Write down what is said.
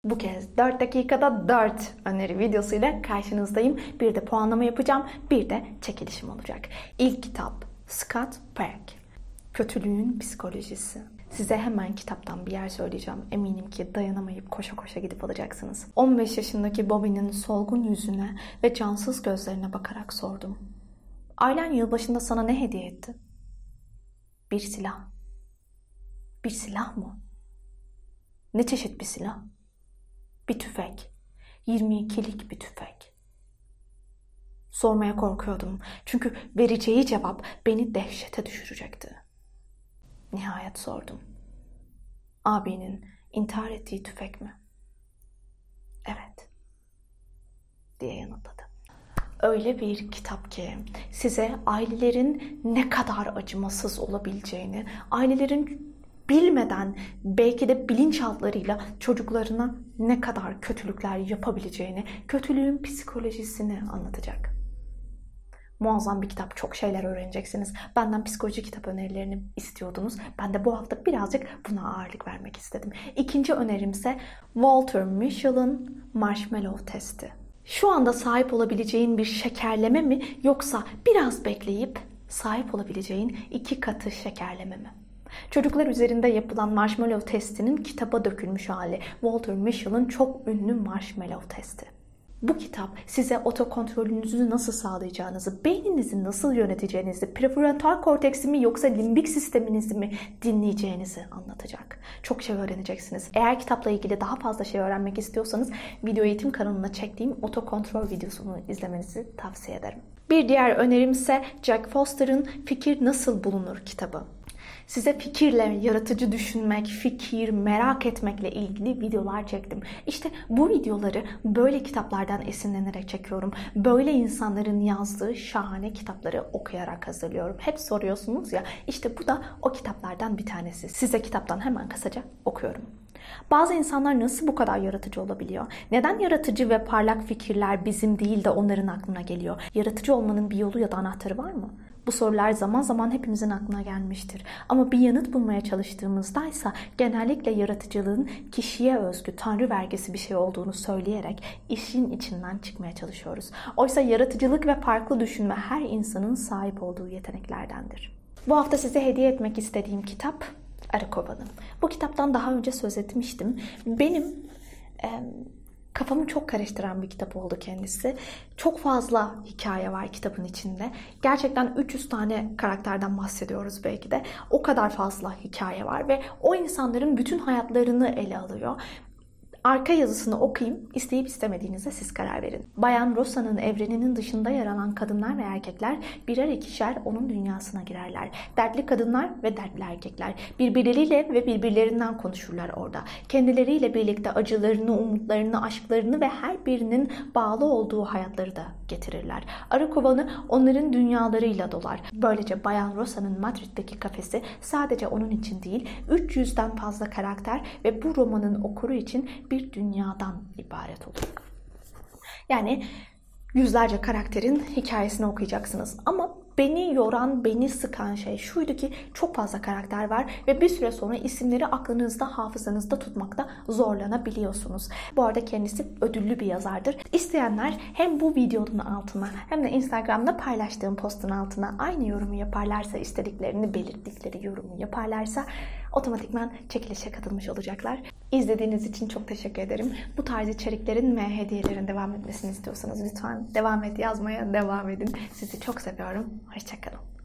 Bu kez 4 dakikada 4 öneri videosuyla karşınızdayım. Bir de puanlama yapacağım, bir de çekilişim olacak. İlk kitap Scott Peck, Kötülüğün Psikolojisi. Size hemen kitaptan bir yer söyleyeceğim. Eminim ki dayanamayıp koşa koşa gidip alacaksınız. 15 yaşındaki Bobby'nin solgun yüzüne ve cansız gözlerine bakarak sordum. Ailen yılbaşında sana ne hediye etti? Bir silah. Bir silah mı? Ne çeşit bir silah? Bir tüfek. 22'lik bir tüfek. Sormaya korkuyordum. Çünkü vereceği cevap beni dehşete düşürecekti. Nihayet sordum. Abinin intihar ettiği tüfek mi? Evet, diye yanıtladı. Öyle bir kitap ki size ailelerin ne kadar acımasız olabileceğini, ailelerin bilmeden belki de bilinçaltlarıyla çocuklarına ne kadar kötülükler yapabileceğini, kötülüğün psikolojisini anlatacak. Muazzam bir kitap. Çok şeyler öğreneceksiniz. Benden psikoloji kitap önerilerini istiyordunuz. Ben de bu hafta birazcık buna ağırlık vermek istedim. İkinci önerimse Walter Mischel'in Marshmallow Testi. Şu anda sahip olabileceğin bir şekerleme mi yoksa biraz bekleyip sahip olabileceğin 2 katı şekerleme mi? Çocuklar üzerinde yapılan marshmallow testinin kitaba dökülmüş hali. Walter Mischel'in çok ünlü marshmallow testi. Bu kitap size otokontrolünüzü nasıl sağlayacağınızı, beyninizi nasıl yöneteceğinizi, prefrontal korteksi mi yoksa limbik sisteminizi mi dinleyeceğinizi anlatacak. Çok şey öğreneceksiniz. Eğer kitapla ilgili daha fazla şey öğrenmek istiyorsanız video eğitim kanalına çektiğim otokontrol videosunu izlemenizi tavsiye ederim. Bir diğer önerim ise Jack Foster'ın Fikir Nasıl Bulunur kitabı. Size fikirle, yaratıcı düşünmek, fikir, merak etmekle ilgili videolar çektim. İşte bu videoları böyle kitaplardan esinlenerek çekiyorum. Böyle insanların yazdığı şahane kitapları okuyarak hazırlıyorum. Hep soruyorsunuz ya, işte bu da o kitaplardan bir tanesi. Size kitaptan hemen kısaca okuyorum. Bazı insanlar nasıl bu kadar yaratıcı olabiliyor? Neden yaratıcı ve parlak fikirler bizim değil de onların aklına geliyor? Yaratıcı olmanın bir yolu ya da anahtarı var mı? Bu sorular zaman zaman hepimizin aklına gelmiştir. Ama bir yanıt bulmaya çalıştığımızdaysa genellikle yaratıcılığın kişiye özgü, tanrı vergisi bir şey olduğunu söyleyerek işin içinden çıkmaya çalışıyoruz. Oysa yaratıcılık ve farklı düşünme her insanın sahip olduğu yeteneklerdendir. Bu hafta size hediye etmek istediğim kitap Arı Kovanı. Bu kitaptan daha önce söz etmiştim. Benim kafamı çok karıştıran bir kitap oldu kendisi. Çok fazla hikaye var kitabın içinde. Gerçekten 300 tane karakterden bahsediyoruz belki de. O kadar fazla hikaye var ve o insanların bütün hayatlarını ele alıyor. Arka yazısını okuyayım, isteyip istemediğinize siz karar verin. Bayan Rosa'nın evreninin dışında yer alan kadınlar ve erkekler birer ikişer onun dünyasına girerler. Dertli kadınlar ve dertli erkekler birbirleriyle ve birbirlerinden konuşurlar orada. Kendileriyle birlikte acılarını, umutlarını, aşklarını ve her birinin bağlı olduğu hayatları da getirirler. Arı kovanı onların dünyalarıyla dolar. Böylece Bayan Rosa'nın Madrid'deki kafesi sadece onun için değil, 300'den fazla karakter ve bu romanın okuru için bir dünyadan ibaret olur. Yani yüzlerce karakterin hikayesini okuyacaksınız. Ama beni yoran, beni sıkan şey şuydu ki çok fazla karakter var ve bir süre sonra isimleri aklınızda, hafızanızda tutmakta zorlanabiliyorsunuz. Bu arada kendisi ödüllü bir yazardır. İsteyenler hem bu videonun altına hem de Instagram'da paylaştığım postun altına aynı yorumu yaparlarsa, istediklerini belirttikleri yorumu yaparlarsa otomatikman çekilişe katılmış olacaklar. İzlediğiniz için çok teşekkür ederim. Bu tarz içeriklerin ve hediyelerin devam etmesini istiyorsanız lütfen devam et yazmaya devam edin. Sizi çok seviyorum. Hoşça kalın.